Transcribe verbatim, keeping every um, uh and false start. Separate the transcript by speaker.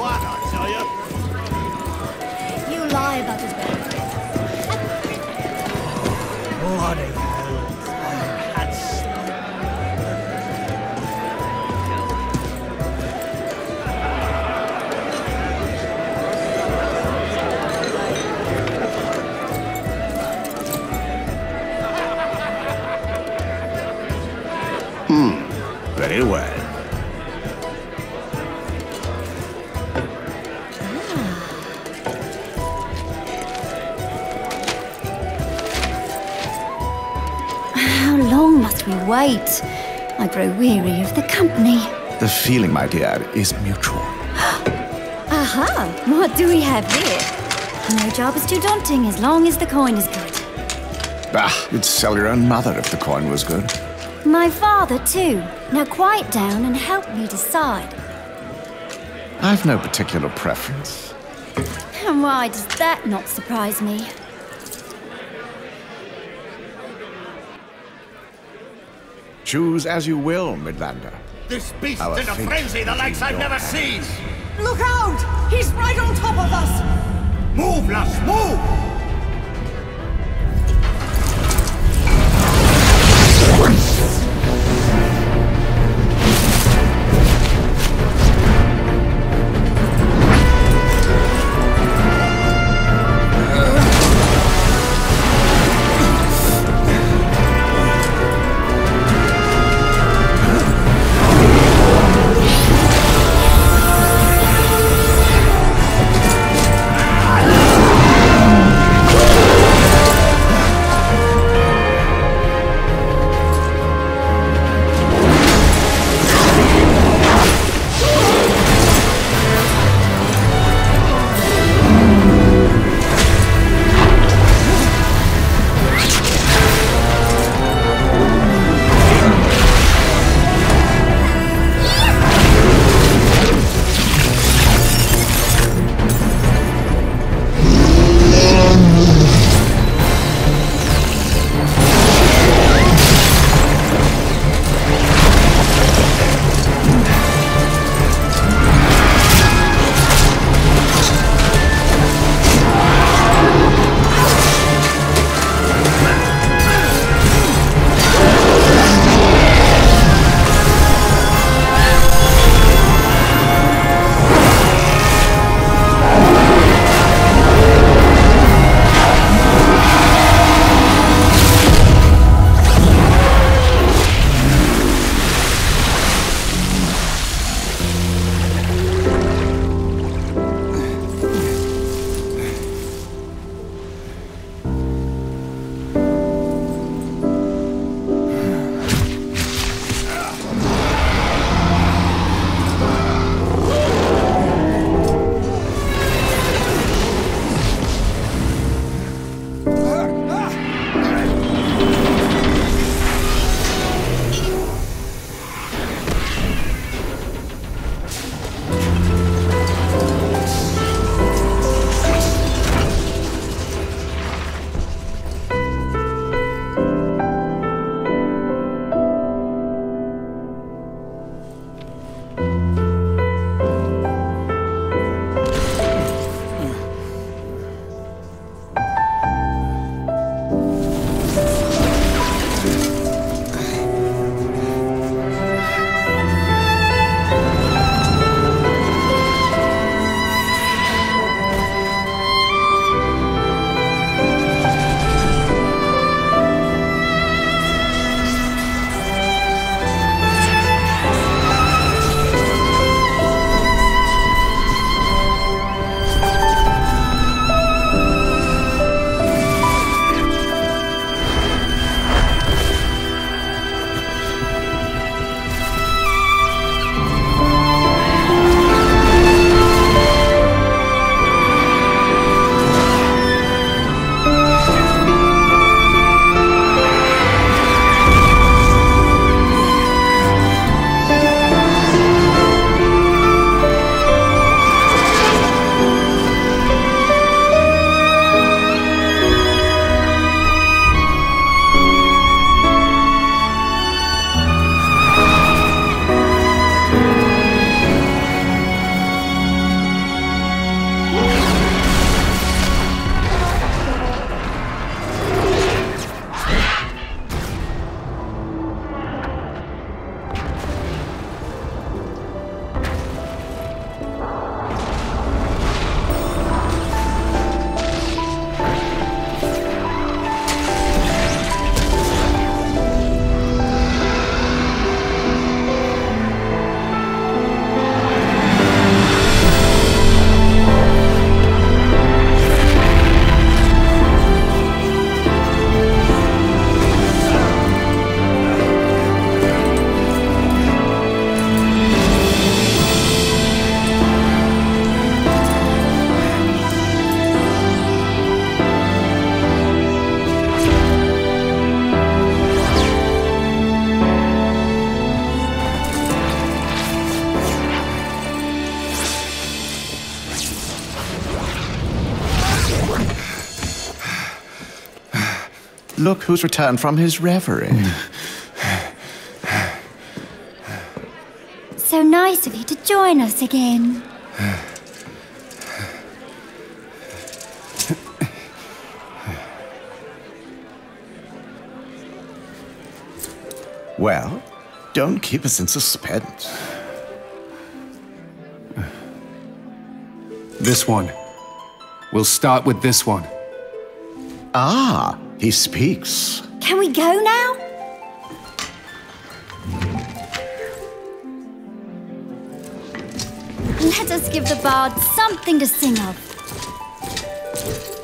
Speaker 1: one, I tell you.
Speaker 2: You lie about his back.
Speaker 1: Bloody hell. I had Hmm. Very well.
Speaker 2: How long must we wait? I grow weary of the company.
Speaker 3: The feeling, my dear, is mutual.
Speaker 2: Aha! What do we have here? No job is too daunting as long as the coin is good.
Speaker 3: Bah, you'd sell your own mother if the coin was good.
Speaker 2: My father, too. Now quiet down and help me decide.
Speaker 3: I've no particular preference.
Speaker 2: And why does that not surprise me?
Speaker 3: Choose as you will, Midlander.
Speaker 1: This beast
Speaker 3: Our
Speaker 1: in a
Speaker 3: fate
Speaker 1: frenzy, the
Speaker 3: is
Speaker 1: likes
Speaker 3: in
Speaker 1: I've
Speaker 3: your
Speaker 1: never
Speaker 3: hands.
Speaker 1: seen!
Speaker 4: Look out! He's right on top of us!
Speaker 1: Move, lass, move!
Speaker 3: Look who's returned from his reverie.
Speaker 2: So nice of you to join us again.
Speaker 3: Well, don't keep us in suspense.
Speaker 5: This one. We'll start with this one.
Speaker 3: Ah, he speaks.
Speaker 2: Can we go now? Let us give the bard something to sing of.